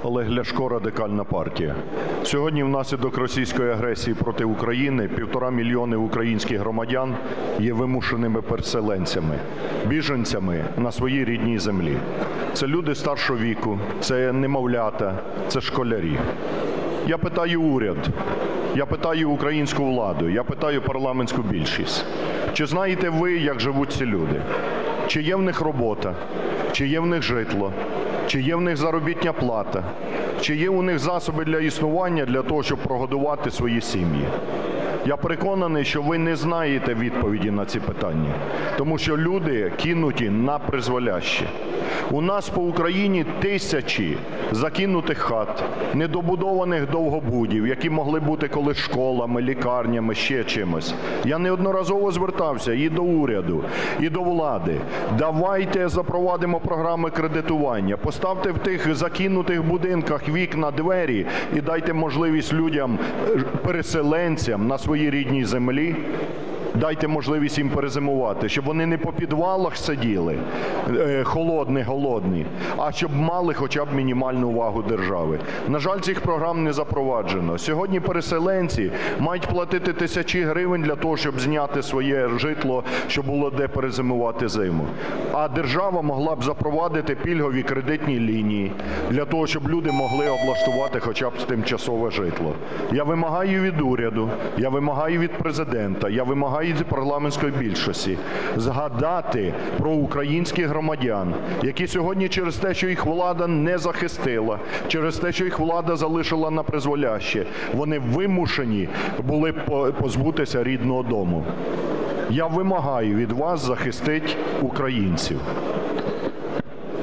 Олег Ляшко, Радикальна партія. Сьогодні внаслідок російської агресії проти України 1,5 мільйони українських громадян є вимушеними переселенцями, біженцями на своїй рідній землі. Це люди старшого віку, це немовлята, це школярі. Я питаю уряд, я питаю українську владу, я питаю парламентську більшість. Чи знаєте ви, як живуть ці люди? Чи є в них робота? Чи є в них житло? Чи є в них заробітна плата? Чи є у них засоби для існування, для того, щоб прогодувати свої сім'ї? Я переконаний, що ви не знаєте відповіді на ці питання, тому що люди кинуті на призволяще. У нас по Україні тисячі закинутих хат, недобудованих довгобудів, які могли бути колись школами, лікарнями, ще чимось. Я неодноразово звертався і до уряду, і до влади. Давайте запровадимо програми кредитування, поставте в тих закинутих будинках вікна, двері і дайте можливість людям, переселенцям на своїй рідній землі, дайте можливість їм перезимувати, щоб вони не по підвалах сиділи, холодні, голодні, а щоб мали хоча б мінімальну увагу держави. На жаль, цих програм не запроваджено. Сьогодні переселенці мають платити тисячі гривень для того, щоб зняти своє житло, щоб було де перезимувати зиму. А держава могла б запровадити пільгові кредитні лінії для того, щоб люди могли облаштувати хоча б тимчасове житло. Я вимагаю від уряду, я вимагаю від президента, я вимагаю від парламентської більшості згадати про українських громадян, які сьогодні через те, що їх влада не захистила, через те, що їх влада залишила на призволяще, вони вимушені були позбутися рідного дому. Я вимагаю від вас захистити українців.